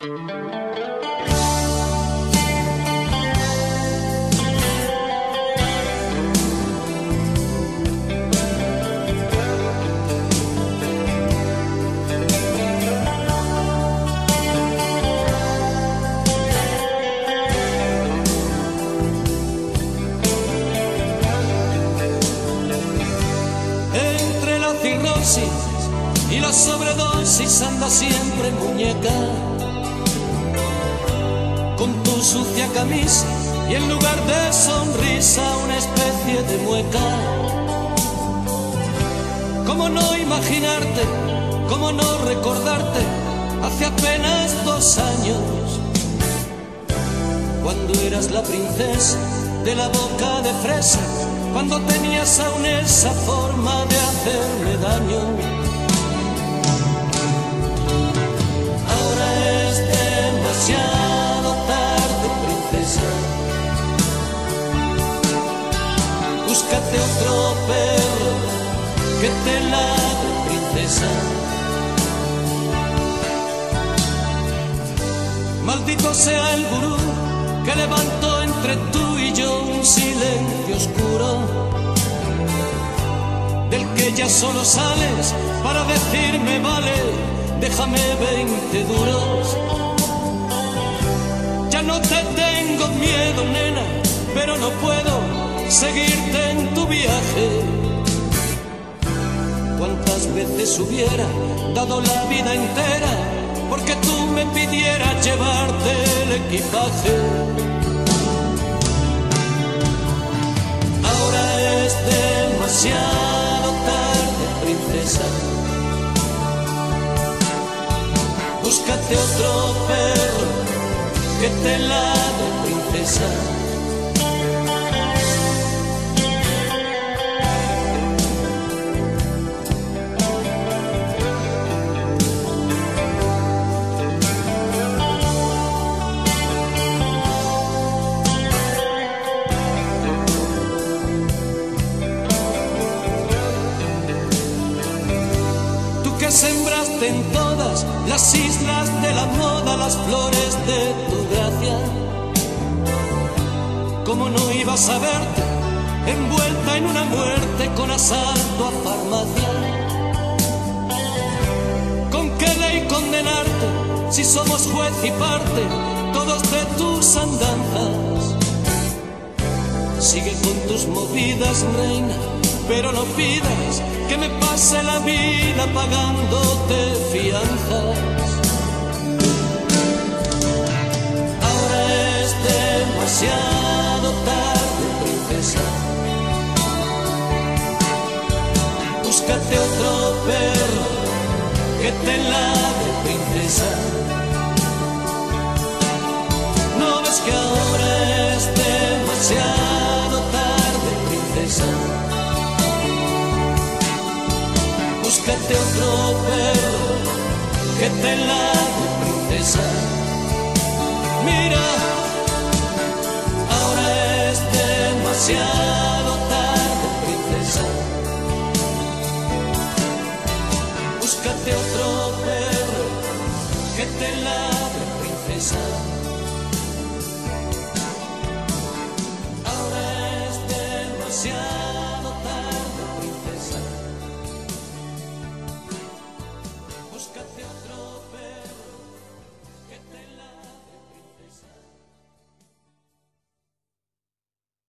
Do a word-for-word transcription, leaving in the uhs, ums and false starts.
Y la sobredosis anda siempre muñeca, con tu sucia camisa y en lugar de sonrisa una especie de mueca. ¿Cómo no imaginarte, cómo no recordarte hace apenas dos años, cuando eras la princesa de la boca de fresa, cuando tenías aún esa forma de hacerme daño? Ahora es demasiado tarde, princesa. Búscate otro perro que te ladre, princesa. Maldito sea el gurú que levantó entre tú y yo un silencio oscuro, del que ya solo sales para decirme vale, déjame veinte duros. Ya no te tengo miedo, nena, pero no puedo seguirte en tu viaje. Cuántas veces hubiera dado la vida entera porque tú me pidieras llevarte el equipaje. Ahora es demasiado tarde, princesa. Búscate otro perro que te ladre, princesa. Que sembraste en todas las islas de la moda las flores de tu gracia. ¿Cómo no ibas a verte envuelta en una muerte con asalto a farmacia? ¿Con qué ley condenarte si somos juez y parte todos de tus andanzas? Sigue con tus movidas, reina, pero no pidas que me pase la vida pagándote fianzas. Ahora es demasiado tarde, princesa. Búscate otro perro que te ladre, princesa. ¿No ves que ahora es demasiado tarde, princesa? Búscate otro perro que te ladre, princesa. Mira, ahora es demasiado tarde, princesa. Búscate otro perro que te ladre, princesa.